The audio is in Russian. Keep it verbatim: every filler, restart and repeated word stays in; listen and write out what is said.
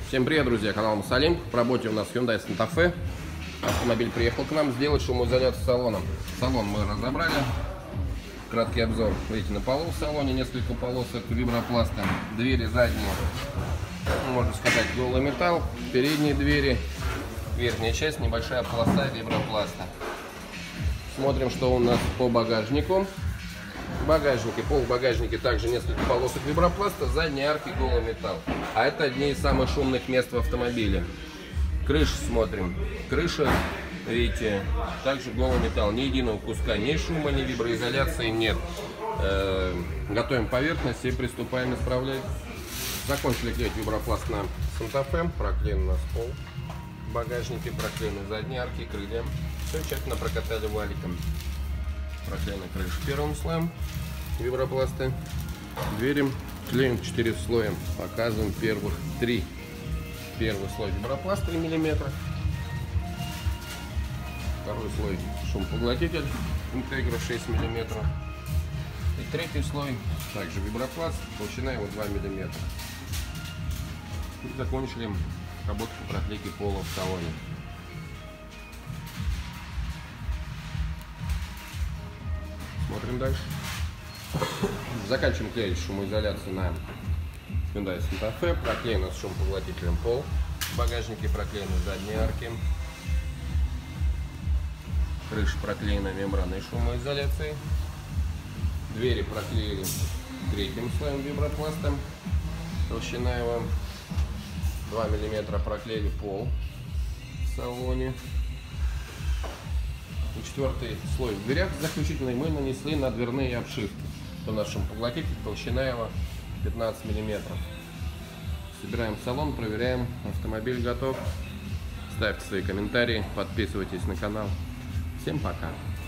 Всем привет, друзья, канал Мосолимп. В работе у нас Hyundai Santa Fe. Автомобиль приехал к нам сделать шумоизоляцию салона. Салон мы разобрали. Краткий обзор. Видите, на полу в салоне несколько полосок вибропласта. Двери задние, можно сказать, голый металл. Передние двери, верхняя часть, небольшая полоса вибропласта. Смотрим, что у нас по багажнику. В багажнике, пол в багажнике также несколько полосок вибропласта, задние арки голый металл. А это одни из самых шумных мест в автомобиле. Крыша смотрим. Крыша, видите, также голый металл. Ни единого куска, ни шума, ни виброизоляции нет. Э -э готовим поверхность и приступаем исправлять. Закончили клеить вибропласт на Santa Fe. Проклеен у нас пол в багажнике, проклеены задние арки, крылья. Все тщательно прокатали валиком. Проклеена крыша первым слоем вибропласта. Двери клеим четыре слоя. Показываем первых три. Первый слой вибропласт три миллиметра. Второй слой шумопоглотитель Integra шесть миллиметров. И третий слой также вибропласт, толщина его два миллиметра. И закончили работу по проклейке пола в салоне. Смотрим дальше. Заканчиваем клеить шумоизоляцию на Hyundai Santa Fe. Проклеено с шумопоглотителем пол. В багажнике проклеены задние арки. Крыша проклеена мембраной шумоизоляции. Двери проклеили третьим слоем вибропласта. Толщина его два миллиметра. Проклеили пол в салоне. И четвертый слой в дверях заключительный мы нанесли на дверные обшивки. Это наш шумопоглотитель, толщина его пятнадцать миллиметров. Собираем салон, проверяем. Автомобиль готов. Ставьте свои комментарии, подписывайтесь на канал. Всем пока!